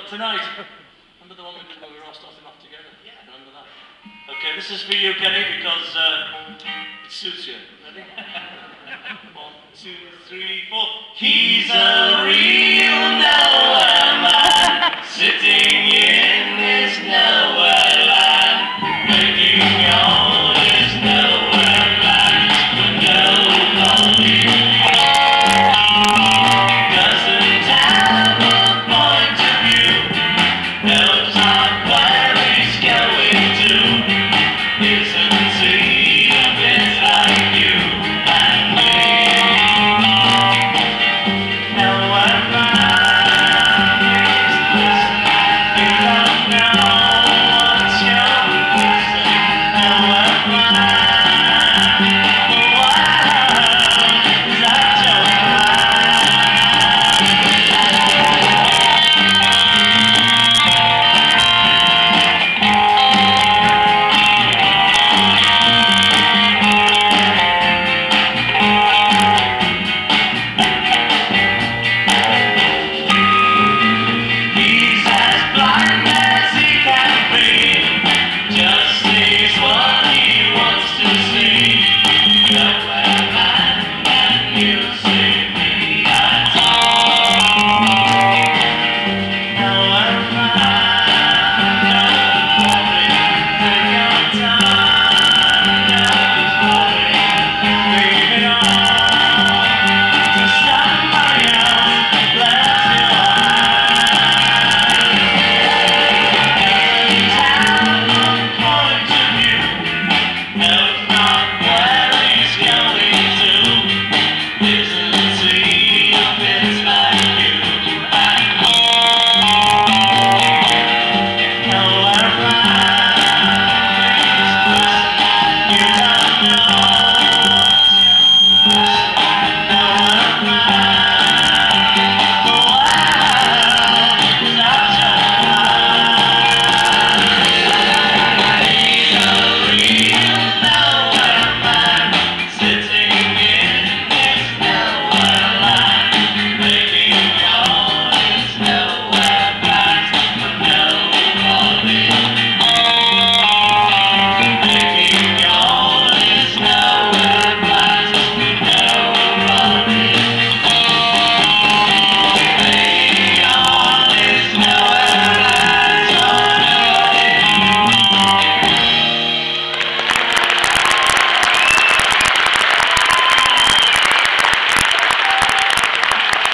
But tonight, under the one we did where we were all starting off together. Yeah. Remember that? Okay, this is for you, Kenny, because it suits you. Ready? 1, 2, 3, 4. He's a real devil.